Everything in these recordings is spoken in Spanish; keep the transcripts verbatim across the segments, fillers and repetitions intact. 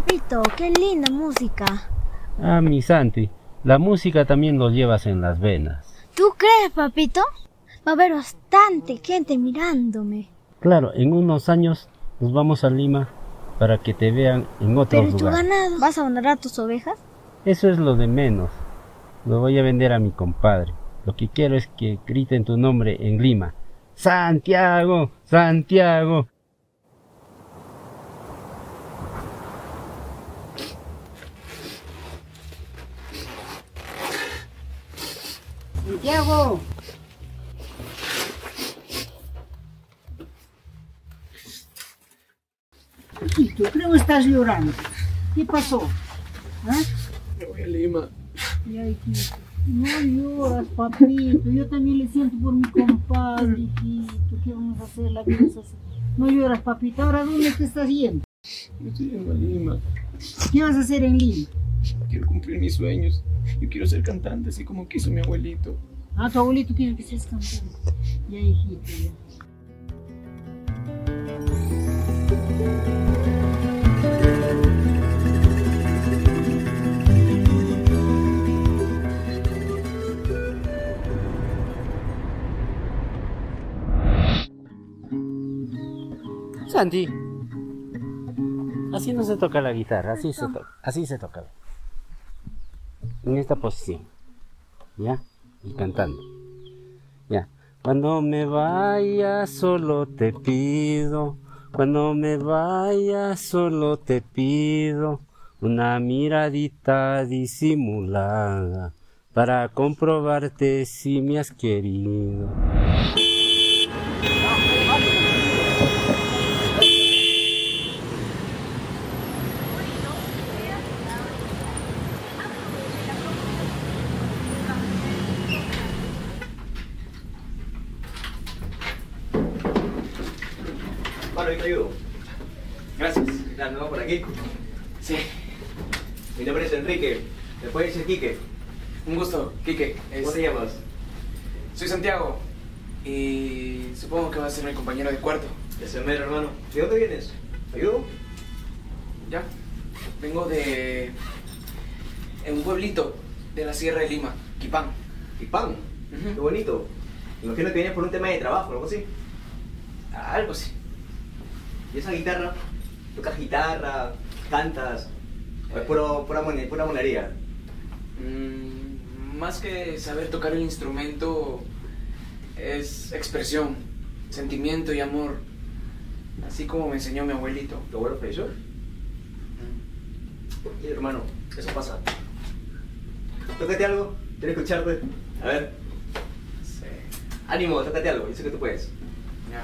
Papito, qué linda música. Ah, mi Santi, la música también lo llevas en las venas. ¿Tú crees, papito? Va a haber bastante gente mirándome. Claro, en unos años nos vamos a Lima para que te vean en otros Pero tu lugares. ganado. ¿Vas a abandonar tus ovejas? Eso es lo de menos. Lo voy a vender a mi compadre. Lo que quiero es que griten tu nombre en Lima. ¡Santiago! ¡Santiago! ¡Santiago! Hijito, creo que estás llorando. ¿Qué pasó? ¿Ah? Me voy a Lima. Ya, hijito. No lloras, papito. Yo también le siento por mi compadre, hijito. ¿Qué vamos a hacer? La vida es así. No lloras, papito. Ahora, ¿dónde te estás yendo? Me estoy yendo a Lima. ¿Qué vas a hacer en Lima? Quiero cumplir mis sueños. Yo quiero ser cantante, así como quiso mi abuelito. Ah, tu abuelito quiere que seas cantante. Ya, hijito, ya. Santi, así no se toca la guitarra, así se toca, así se toca. En esta posición, ¿ya? Y cantando, ¿ya? Cuando me vaya solo te pido, cuando me vaya solo te pido una miradita disimulada para comprobarte si me has querido. Bueno, yo te ayudo. Gracias. Ya, ¿me va por aquí? Sí. Mi nombre es Enrique. ¿Me puedes decir Quique? Un gusto, Quique. Es- ¿Cómo te llamas? Soy Santiago. Y supongo que vas a ser mi compañero de cuarto. De Semero, hermano. ¿De dónde vienes? ¿Te ayudo? ¿Ya? Vengo de... en un pueblito de la Sierra de Lima, Quipán. Quipán. Ujú. Qué bonito. Me imagino que vienes por un tema de trabajo, algo así. Algo así. ¿Y esa guitarra? ¿Tocas guitarra? ¿Cantas? ¿O es puro, pura, mone- pura monería? Mm, más que saber tocar el instrumento, es expresión, sentimiento y amor. Así como me enseñó mi abuelito. ¿Tu abuelo falleció? Mm. Sí, hermano, eso pasa. Tócate algo, quiero escucharte. A ver, Sí. ánimo, tócate algo, yo sé que tú puedes. Ya.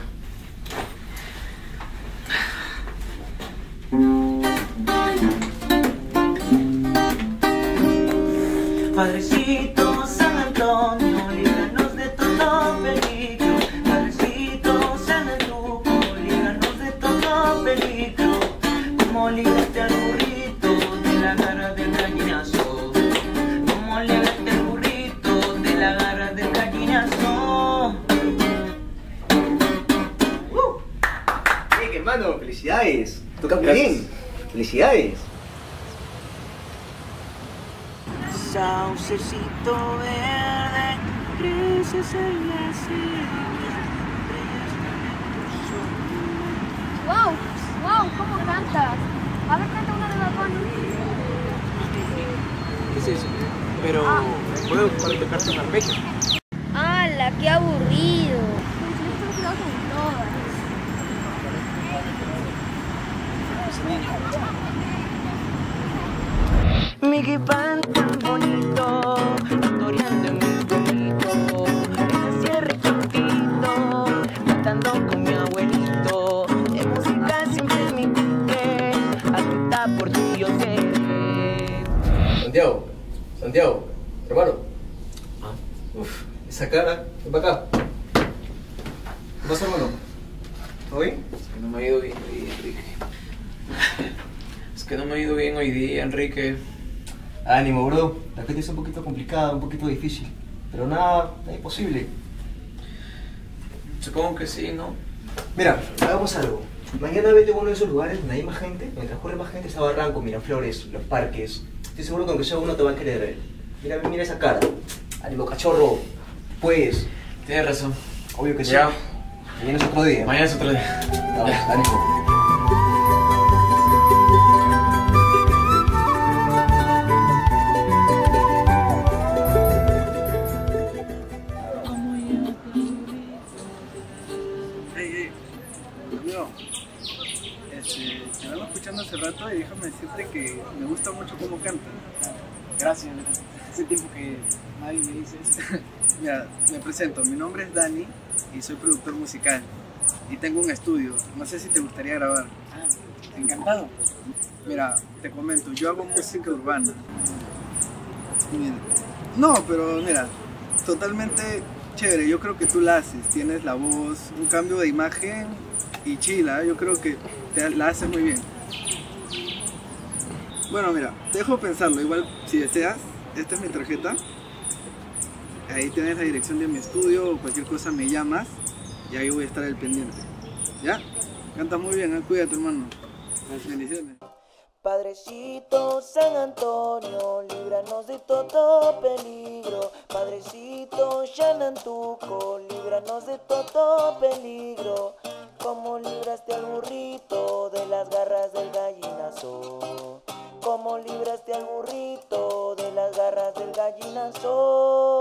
Padrecito San Antonio, líbranos de todo peligro. Padrecito San Antonio, líbranos de todo peligro. Como libraste al burrito de la garra del gallinazo. Como libraste al burrito de la garra del gallinazo. ¡Uh! ¡Eh, qué hermano! ¡Felicidades! Tocas muy Gracias. bien. ¡Felicidades! Saucecito verde, creces en la sierra. ¡Wow! ¡Wow! ¿Cómo cantas? A ver, canta una de las manos. ¿Qué es eso? Pero puedo ocupar y tocarte un arpegio. ¡Hala! ¡Qué aburrido! Mi Quipán tan bonito, historiando en mi pueblito, en la sierra chiquito, cantando con mi abuelito, de música siempre mi Quique, atenta por ti yo seré. Santiago, Santiago, hermano. Uf, esa cara, ven para acá. ¿Qué pasa, hermano? ¿Todo bien? Es que no me ha ido bien hoy día, Enrique. Es que no me ha ido bien hoy día, Enrique. Ánimo, bro. La gente es un poquito complicada, un poquito difícil. Pero nada, nada imposible. Supongo que sí, ¿no? Mira, hagamos algo. Mañana vete a uno de esos lugares donde hay más gente, donde transcurre más gente, está Barranco, Miraflores, los parques. Estoy seguro que aunque sea uno te va a querer ver. Mira, mira esa cara. Ánimo, cachorro. Pues. Tienes razón. Obvio que sí. Ya. Mañana es otro día. Mañana es otro día. Vamos, ánimo. Te vengo escuchando hace rato y déjame decirte que me gusta mucho cómo cantas. Gracias, hace tiempo que nadie me dice eso. Mira, me presento, mi nombre es Dani y soy productor musical y tengo un estudio, no sé si te gustaría grabar. Ah, encantado. Mira, te comento, yo hago música urbana. Mira, no, pero mira, totalmente chévere, yo creo que tú la haces, tienes la voz, un cambio de imagen y chila, yo creo que te la haces muy bien. Bueno, mira, te dejo pensarlo, igual si deseas, esta es mi tarjeta, ahí tienes la dirección de mi estudio o cualquier cosa me llamas y ahí voy a estar al pendiente. ¿Ya? Cantas muy bien, ¿eh? Cuídate, hermano. Bendiciones. Padrecito San Antonio, líbranos de todo peligro. Padrecito Shanantuco, líbranos de todo peligro. Como libraste al burrito de las garras del gallinazo. Como libraste al burrito de las garras del gallinazo.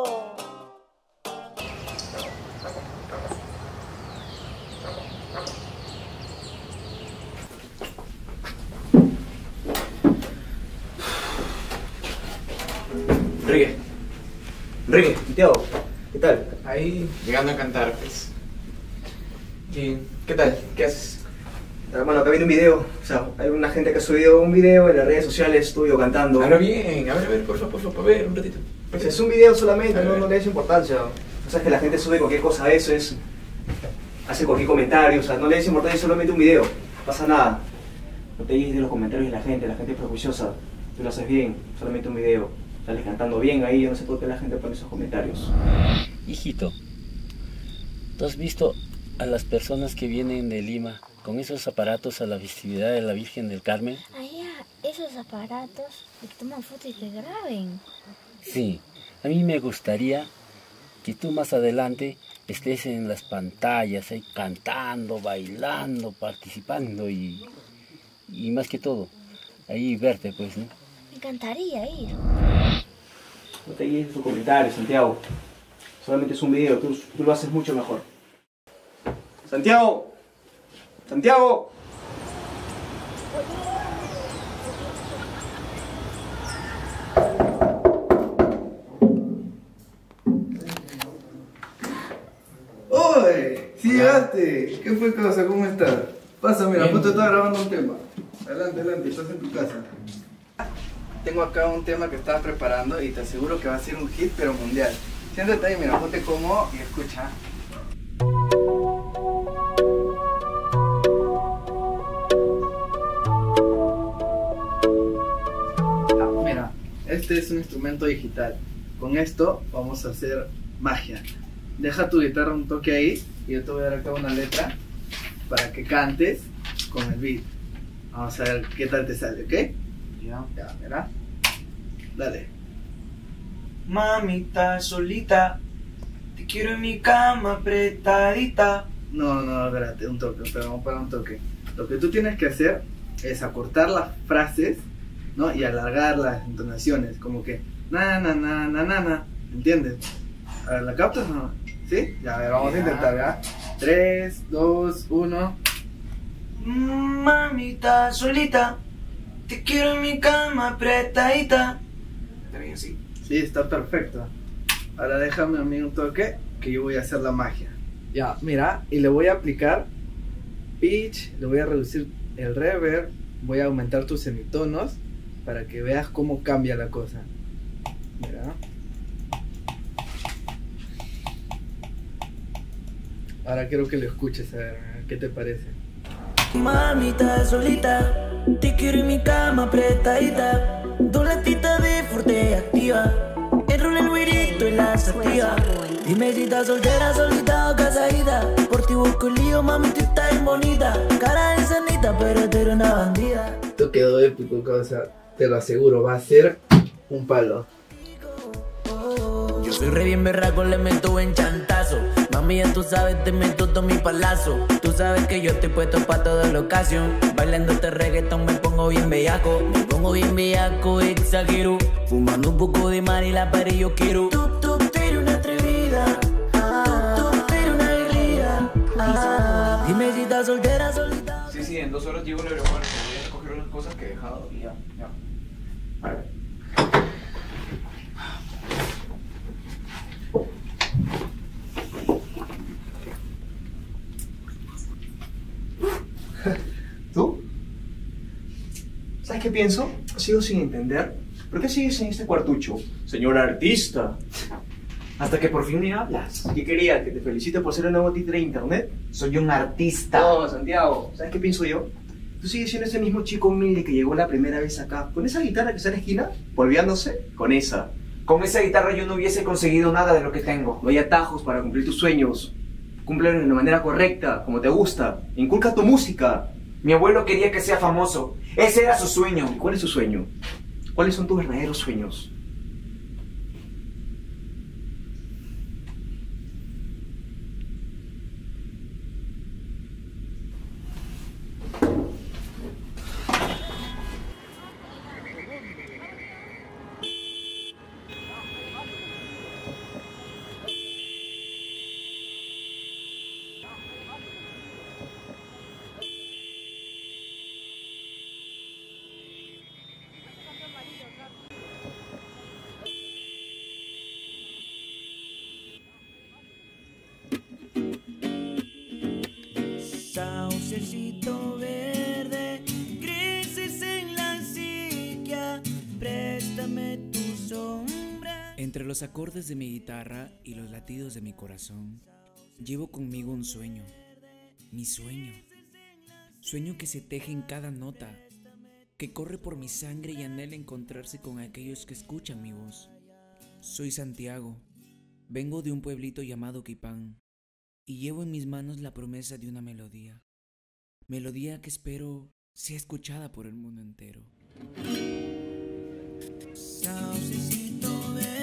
Enrique. Enrique, Santiago, ¿qué tal? Ahí, llegando a cantar, pues. ¿Y qué tal? ¿Qué haces? Hermano, acá viene un video. O sea, hay una gente que ha subido un video en las redes sociales tuyo cantando. Habla bien, a ver, a ver, por favor, por favor, a ver, un ratito. Pues es un video solamente, no, no le des importancia. O sea, es que la gente sube cualquier cosa a eso, es... hace cualquier comentario, o sea, no le des importancia, es solamente un video. No pasa nada. No te guíes de los comentarios de la gente, la gente es prejuiciosa. Tú lo haces bien, solamente un video. Sales cantando bien ahí, yo no sé por qué la gente pone esos comentarios. Hijito, ¿tú has visto a las personas que vienen de Lima con esos aparatos a la festividad de la Virgen del Carmen? Allá, esos aparatos que toman fotos y que graben. Sí, a mí me gustaría que tú más adelante estés en las pantallas, ahí cantando, bailando, participando y, y más que todo, ahí verte pues, ¿no? Me encantaría ir. No te guíes de sus comentarios, Santiago. Solamente es un video, tú, tú lo haces mucho mejor. ¡Santiago! ¡Santiago! ¡Oye! ¡Sí llegaste! ¿Qué fue, cosa? ¿Cómo estás? Pasa, mira, justo estaba grabando un tema. Adelante, adelante, estás en tu casa. Tengo acá un tema que estaba preparando y te aseguro que va a ser un hit, pero mundial. Siéntate ahí, mira, ponte cómodo y escucha. Ah, mira, este es un instrumento digital. Con esto vamos a hacer magia. Deja tu guitarra un toque ahí y yo te voy a dar acá una letra para que cantes con el beat. Vamos a ver qué tal te sale, ¿ok? Ya. Ya, mira. Dale. Mamita solita, te quiero en mi cama apretadita. No, no, espérate, un toque, pero vamos para un toque. Lo que tú tienes que hacer es acortar las frases, ¿no? Y alargar las entonaciones, como que na na na na na na, ¿entiendes? A ver, ¿la captas o no? ¿Sí? Ya, a ver, vamos Ya. a intentar, ¿ya? tres, dos, uno. Mamita solita, te quiero en mi cama apretadita. Está bien, sí. Sí, está perfecto. Ahora déjame a mí un toque que yo voy a hacer la magia. Ya, mira, y le voy a aplicar pitch, le voy a reducir el reverb, voy a aumentar tus semitonos para que veas cómo cambia la cosa. Mira. Ahora quiero que lo escuches, a ver, ¿qué te parece? Mamita solita, te quiero en mi cama apretadita. Dos latitas de fuerte activa, enrola el güerito y la sativa. Dime si estás soltera, solita o casadita. Por ti busco el lío, mami, tú estás bien bonita. Cara de sanita, pero tú eres una bandida. Esto quedó épico, causa. Te lo aseguro, va a ser un palo. Yo soy re bien berraco, le meto buen chantazo. Mami, ya tú sabes, te meto todo mi palazo. Tú sabes que yo estoy puesto pa' toda la ocasión. Bailando este reggaetón me pongo bien bellaco. Me pongo bien bellaco, exagero. Fumando un poco de mar y la pared yo quiero. Tú, tú, tú eres una atrevida. Ah, tú, tú eres una guerrilla. Ah, dime si estás soltera, solita. Sí, sí, en dos horas llego al aeropuerto. Voy a recoger unas cosas que he dejado y ya, ya. ¿Tú? ¿Sabes qué pienso? Sigo sin entender. ¿Por qué sigues en este cuartucho? Señor artista. Hasta que por fin me hablas. ¿Qué querías? ¿Que te felicite por ser el nuevo títere de internet? Soy un artista. No, Santiago. ¿Sabes qué pienso yo? Tú sigues siendo ese mismo chico humilde que llegó la primera vez acá. ¿Con esa guitarra que está en la esquina? ¿Volviándose? Con esa. Con esa guitarra yo no hubiese conseguido nada de lo que tengo. No hay atajos para cumplir tus sueños. Cúmplelos de la manera correcta, como te gusta. Inculca tu música. Mi abuelo quería que sea famoso. Ese era su sueño. ¿Y cuál es su sueño? ¿Cuáles son tus verdaderos sueños? Saucecito verde, crisis en la psiquia, préstame tu sombra. Entre los acordes de mi guitarra y los latidos de mi corazón, llevo conmigo un sueño, mi sueño. Sueño que se teje en cada nota, que corre por mi sangre y anhela encontrarse con aquellos que escuchan mi voz. Soy Santiago, vengo de un pueblito llamado Quipán, y llevo en mis manos la promesa de una melodía. Melodía que espero sea escuchada por el mundo entero. Saucecito verde.